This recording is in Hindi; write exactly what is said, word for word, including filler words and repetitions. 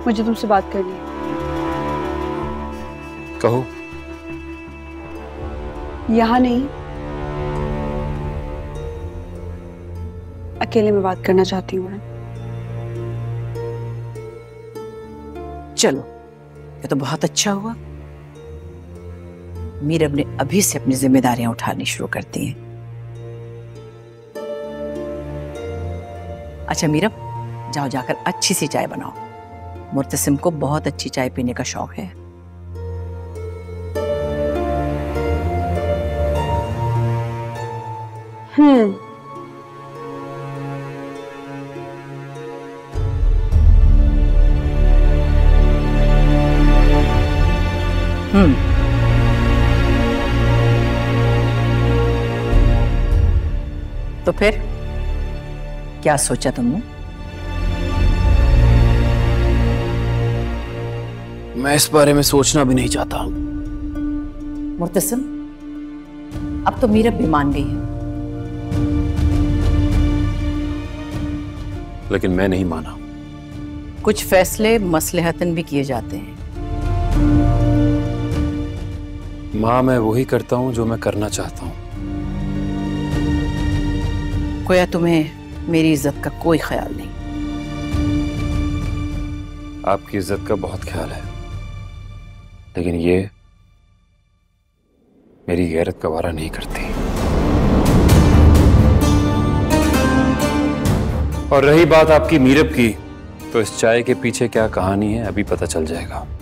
मुझे तुमसे बात करनी है। कहो। यहाँ नहीं, अकेले में बात करना चाहती हूँ। चलो, ये तो बहुत अच्छा हुआ। मीरब ने अभी से अपनी जिम्मेदारियां उठानी शुरू कर दी हैं। अच्छा मीरब, जाओ जाकर अच्छी सी चाय बनाओ। मुर्तसिम को बहुत अच्छी चाय पीने का शौक है। हम्म हम्म तो फिर क्या सोचा तुमने? मैं इस बारे में सोचना भी नहीं चाहता। मुर्तसिम, अब तो मीरब भी मान गई है। लेकिन मैं नहीं माना। कुछ फैसले मसलहतन भी किए जाते हैं। माँ, मैं वही करता हूँ जो मैं करना चाहता हूँ। गोया तुम्हें मेरी इज्जत का कोई ख्याल नहीं। आपकी इज्जत का बहुत ख्याल है, लेकिन ये मेरी गैरत का वारा नहीं करती। और रही बात आपकी मीरब की, तो इस चाय के पीछे क्या कहानी है अभी पता चल जाएगा।